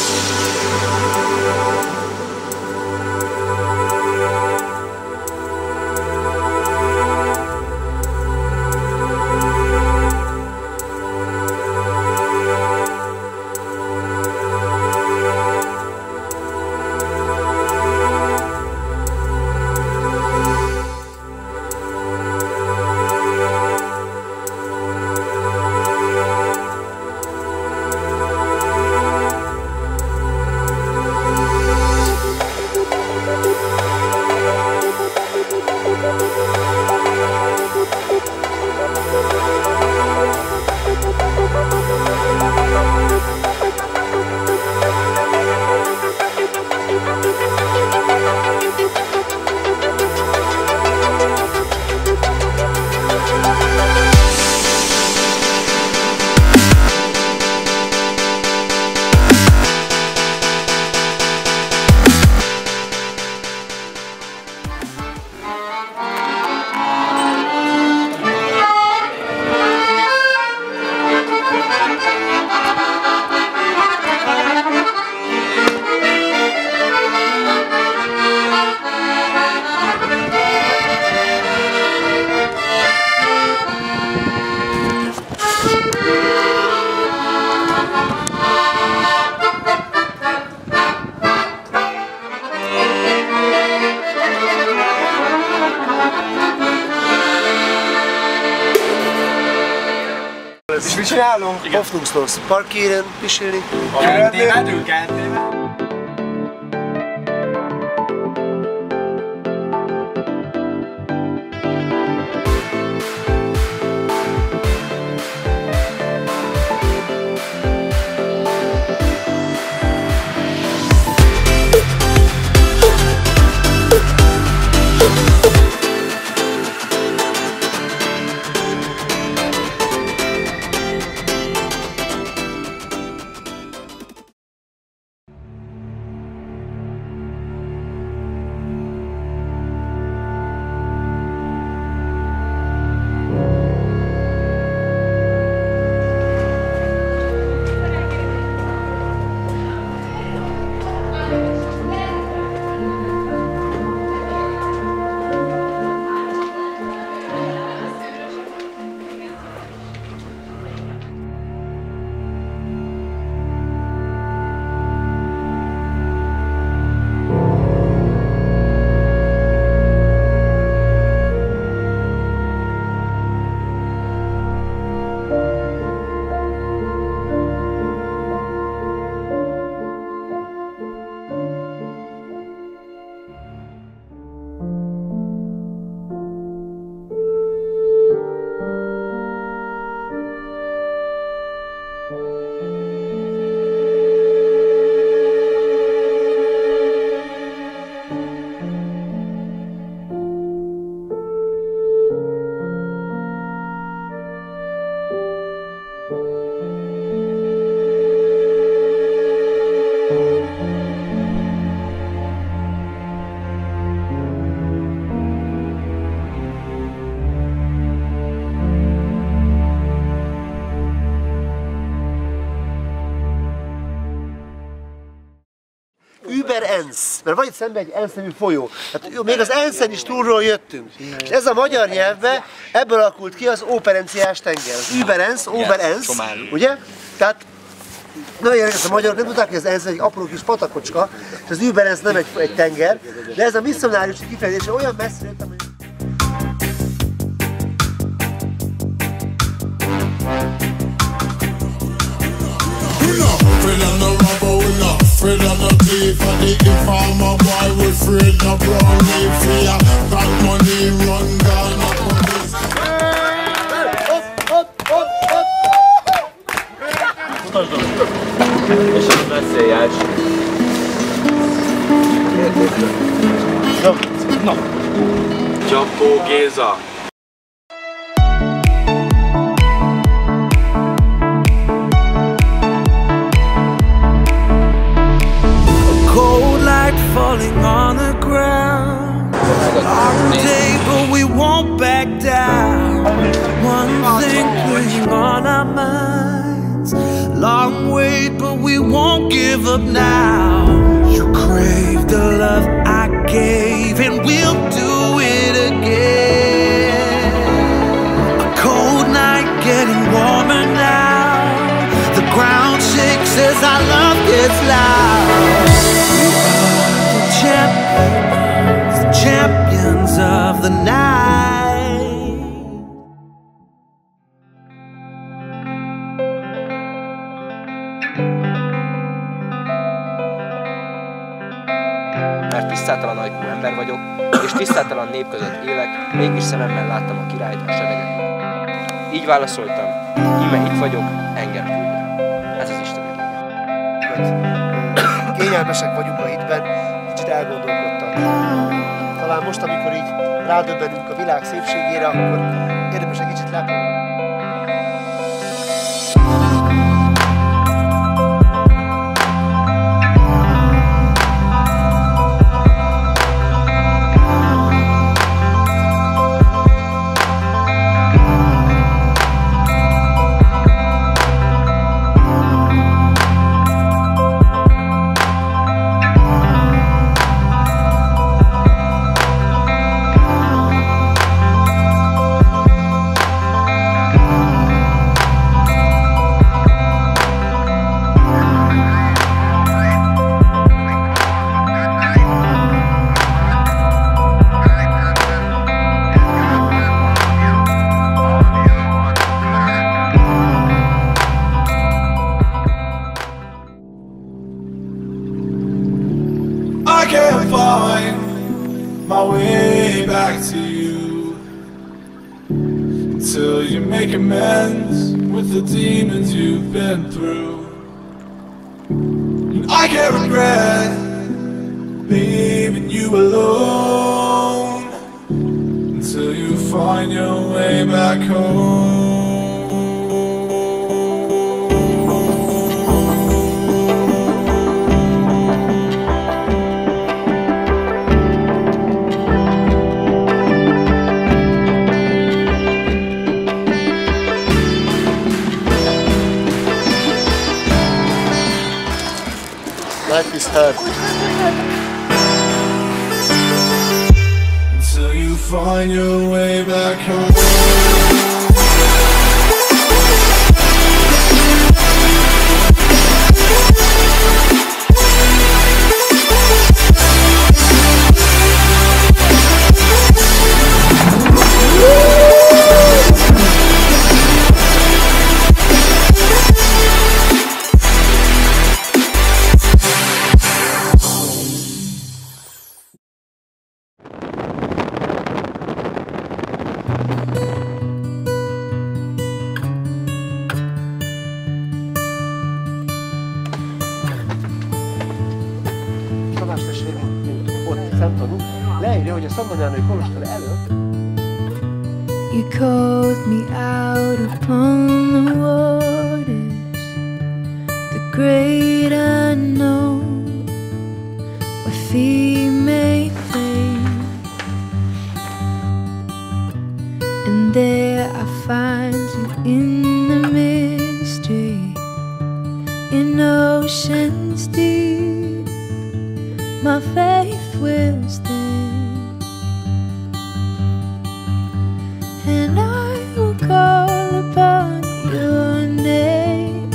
És mit csinálunk? Hoffnungslos. Parkieren, pisilni. Kertével. Ensz, mert van itt szemben egy Ensz nevű folyó. Hát, még az Enszen is túlról jöttünk. És ez a magyar nyelvben ebből alakult ki az óperenciás tenger. Az Überensz, Oberensz, ugye? Tehát nagyon érdekes, a magyarok nem tudták, hogy az Ensz egy apró kis patakocska, és az Überensz nem egy tenger, de ez a misszionárius kifejezése olyan messzire jött, hogy... Afraid of the thief and the informer boy, we afraid of brown leaf fear. Got money, run down a police. És ez veszélyes. Na. Csapó Géza. Falling on the ground, long day, but we won't back down. One thing weighing on our minds, long long way, but we won't give up now. You crave the love I gave, and we'll do it again. A cold night getting warmer now. The ground shakes as our love gets loud. We are the champions of the night. Mert tisztátalan ajkú ember vagyok, és tisztátalan nép között élek, mégis szememmel láttam a királyt a sedegekben. Így válaszoltam, íme itt vagyok, engem küldje. Ez az Isten igény. Kényelmesek vagyunk a hitben, kicsit elgondolkodtak. Talán most, amikor így rádöbbenünk a világ szépségére, akkor érdemes egy kicsit lepolni. I can't find my way back to you until you make amends with the demons you've been through. And I can't regret leaving you alone until you find your way back home. Life is hard. Until you find your way back home. Leírja, hogy a Szabadjánai kolostor előtt You called me out upon the waters, the great unknown, where feet may fail, and there I find you in the mystery, in oceans deep, my faith will stand. And I will call upon your name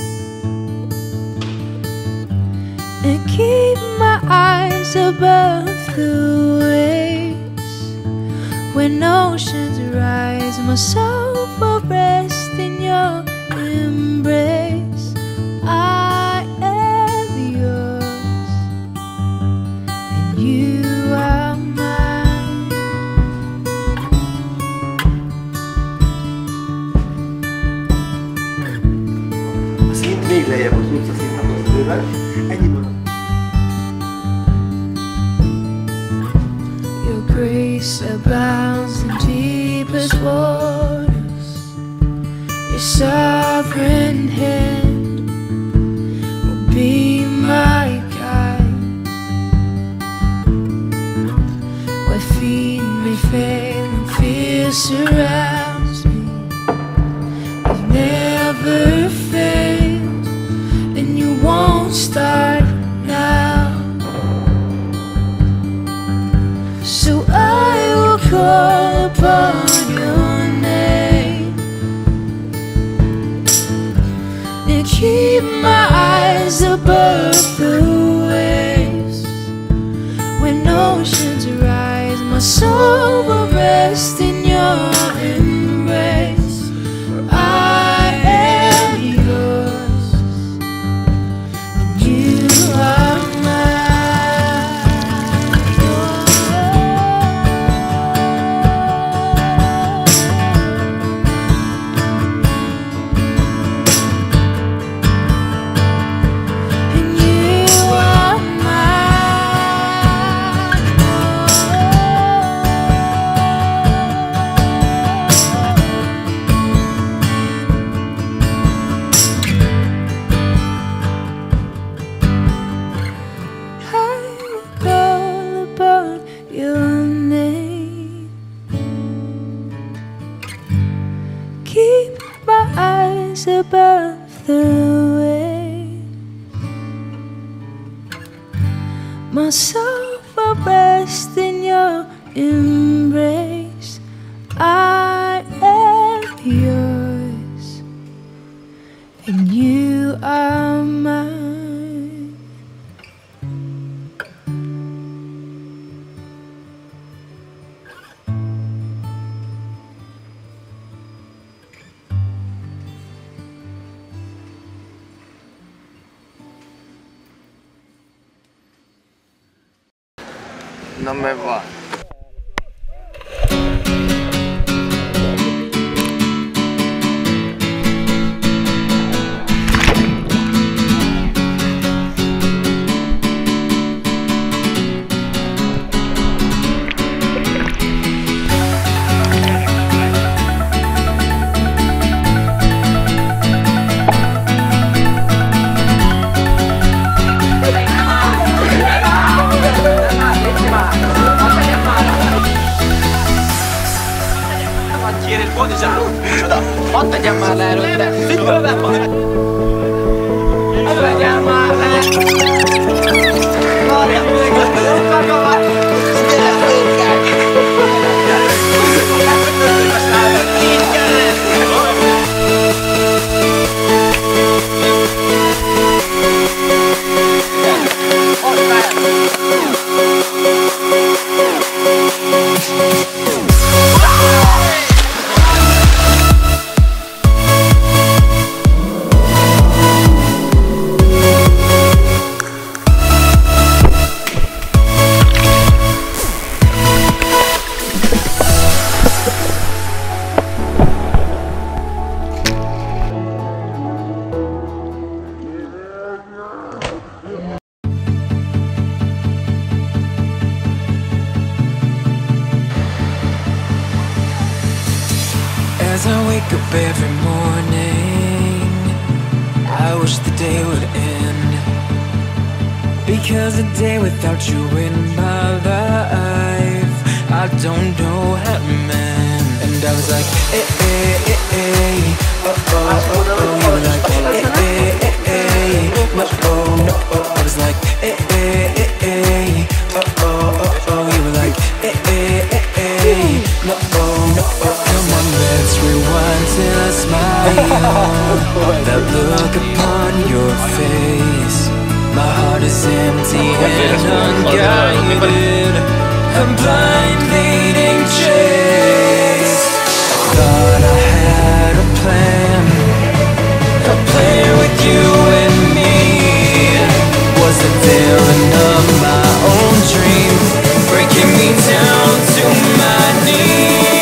and keep my eyes above the waves. When oceans rise, my soul will rest in your embrace. I am yours, and you are mine. a szint még lejjebb az utcaszintnek az bőven. Ennyi van. Your grace abounds in deepest waters. Your sovereign hand will be my guide. Where feet may fail and fear surrounds me, you've never failed, and my soul will rest in your embrace. I am yours, and you are mine. Number 1. Hadd tegyem már le előtte! Fölben van! Vegyem már le! Várjál! Így kellett! As I wake up every morning, I wish the day would end, because a day without you in my life, I don't know how to mend. And I was like, eh, eh, eh, eh, oh, oh, oh, oh. You were like, eh, eh, eh, eh, no, oh, no, oh. I was like, eh, eh, eh, eh, oh, oh, oh, oh. You were like, eh, eh, eh, eh, no, oh, no, oh. Come on, let's rewind till I smile. That look upon your face, my heart is empty and unguided. A blind leading chase. Thought I had a plan with you and me. Was the villain of my own dream, breaking me down to my knees.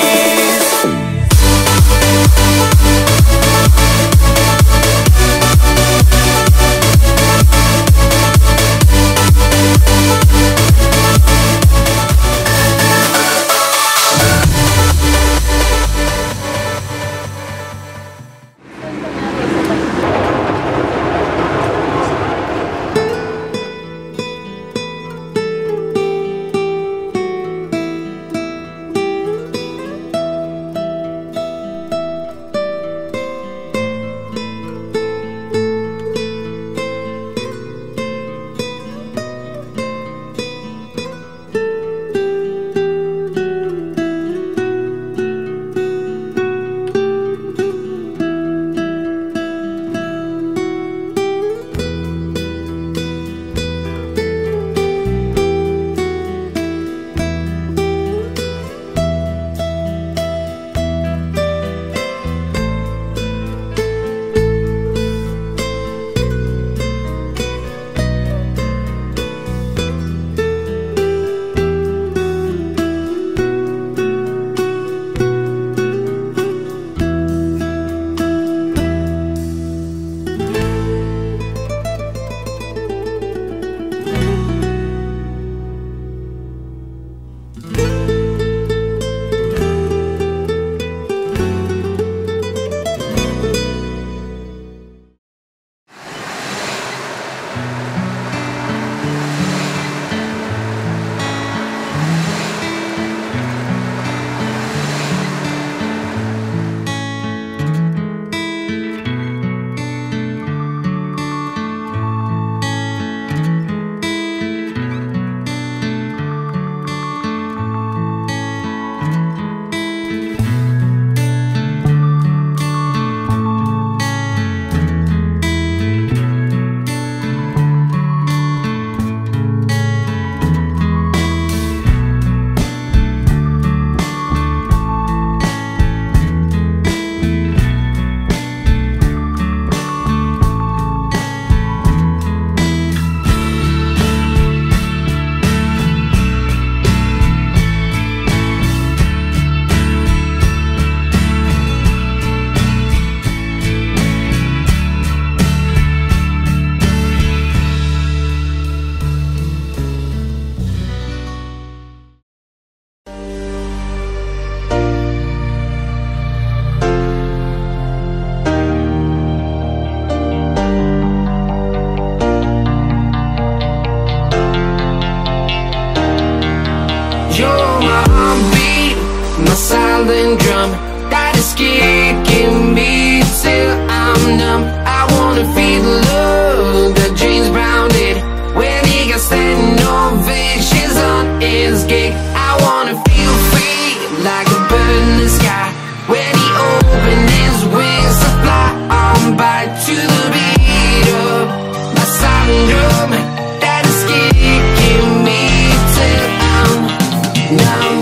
southern drum that is kicking me till I'm numb. I wanna feel the love that James Brown did when he got standing ovations on his gig. I wanna feel free like a bird in the sky when he opened his wings to fly on by to the beat of my silent drum that is kicking me till I'm numb.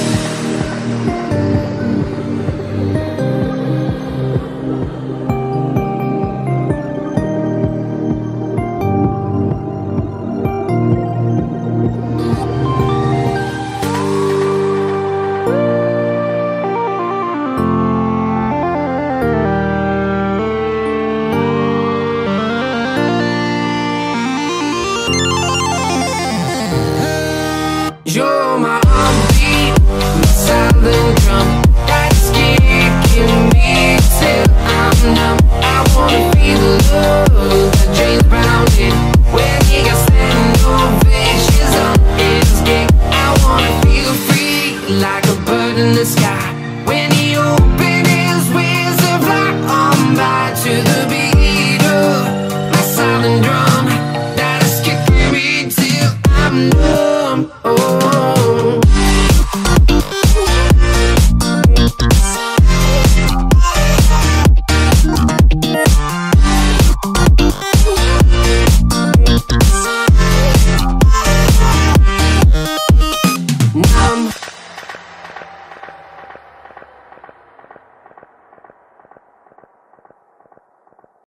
You're my heartbeat, my silent drum that's kicking me till I'm numb. I wanna feel the love that James Brown